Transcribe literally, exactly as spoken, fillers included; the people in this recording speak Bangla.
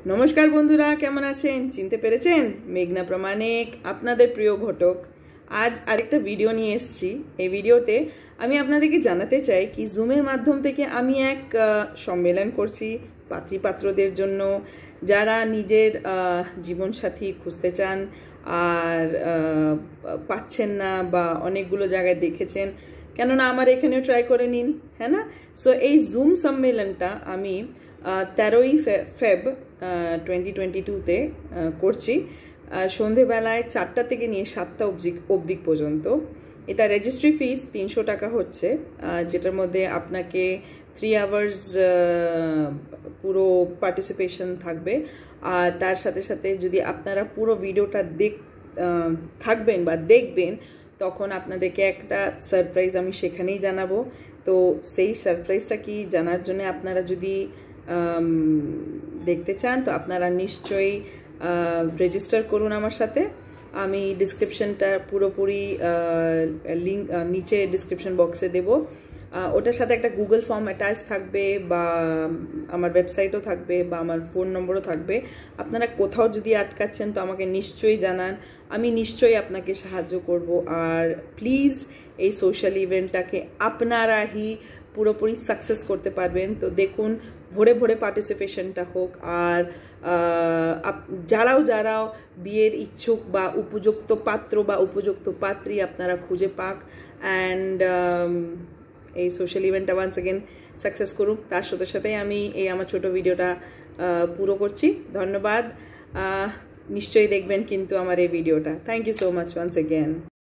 নমস্কার বন্ধুরা, কেমন আছেন? চিনতে পেরেছেন? মেঘনা প্রামাণিক, আপনাদের প্রিয় ঘটক। আজ আরেকটা ভিডিও নিয়ে এসেছি। এই ভিডিওতে আমি আপনাদেরকে জানাতে চাই কি জুমের মাধ্যম থেকে আমি এক সম্মেলন করছি পাত্রী পাত্রদের জন্য, যারা নিজের জীবনসাথী খুঁজতে চান আর পাচ্ছেন না, বা অনেকগুলো জায়গায় দেখেছেন, কেননা আমার এখানেও ট্রাই করে নিন, হ্যাঁ না? সো এই জুম সম্মেলনটা আমি তেরোই ফেব টোয়েন্টি টোয়েন্টি টুতে করছি, সন্ধেবেলায় চারটা থেকে নিয়ে সাতটা অবধি অবধি পর্যন্ত। এটা রেজিস্ট্রি ফিস তিনশো টাকা হচ্ছে, যেটার মধ্যে আপনাকে থ্রি আওয়ার্স পুরো পার্টিসিপেশন থাকবে। আর তার সাথে সাথে যদি আপনারা পুরো ভিডিওটা দেখ থাকবেন বা দেখবেন, তখন আপনাদেরকে একটা সারপ্রাইজ আমি সেখানেই জানাবো। তো সেই সারপ্রাইজটা কি জানার জন্য আপনারা যদি দেখতে চান, তো আপনারা নিশ্চয়ই রেজিস্টার করুন আমার সাথে। আমি ডিসক্রিপশনটা পুরোপুরি লিঙ্ক নিচে ডিসক্রিপশন বক্সে দেব। ওটার সাথে একটা গুগল ফর্ম অ্যাটাচ থাকবে, বা আমার ওয়েবসাইটও থাকবে, বা আমার ফোন নম্বরও থাকবে। আপনারা কোথাও যদি আটকাচ্ছেন তো আমাকে নিশ্চয়ই জানান, আমি নিশ্চয়ই আপনাকে সাহায্য করব। আর প্লিজ এই সোশ্যাল ইভেন্টটাকে আপনারাই পুরোপুরি সাকসেস করতে পারবেন। তো দেখুন, ভোরে ভোরে পার্টিসিপেশনটা হোক। আর যারাও যারাও বিয়ের ইচ্ছুক বা উপযুক্ত পাত্র বা উপযুক্ত পাত্রী আপনারা খুঁজে পাক, অ্যান্ড এই সোশ্যাল ইভেন্টটা ওয়ান্স অ্যাগেন সাকসেস করুক। তার সাথে সাথেই আমি এই আমার ছোট ভিডিওটা পুরো করছি। ধন্যবাদ, নিশ্চয়ই দেখবেন কিন্তু আমার এই ভিডিওটা। Thank you so much once again.